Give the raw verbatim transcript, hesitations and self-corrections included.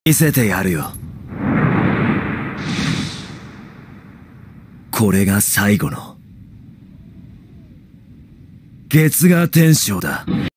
見せてやるよ。これが最後の月牙天章だ。